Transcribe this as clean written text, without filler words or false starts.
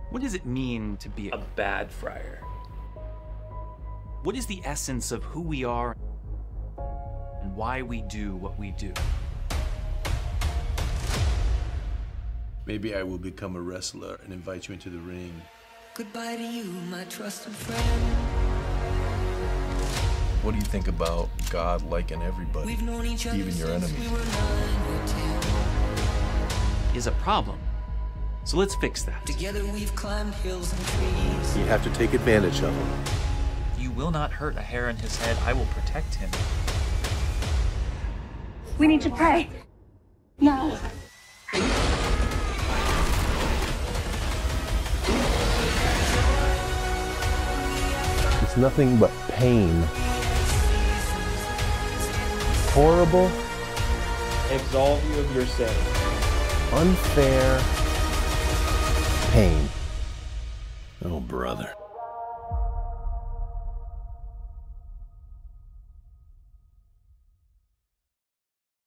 What does it mean to be A bad friar. What is the essence of who we are and why we do what we do? Maybe I will become a wrestler and invite you into the ring. Goodbye to you, my trusted friend. What do you think about God liking everybody, We've known each other even your since enemies? we were 9 or 10. Is a problem. So let's fix that. Together we've climbed hills and trees. You have to take advantage of him. You will not hurt a hair in his head. I will protect him. We need to pray. Now. It's nothing but pain. Horrible, Absolve you of your sin. unfair pain. Oh, brother.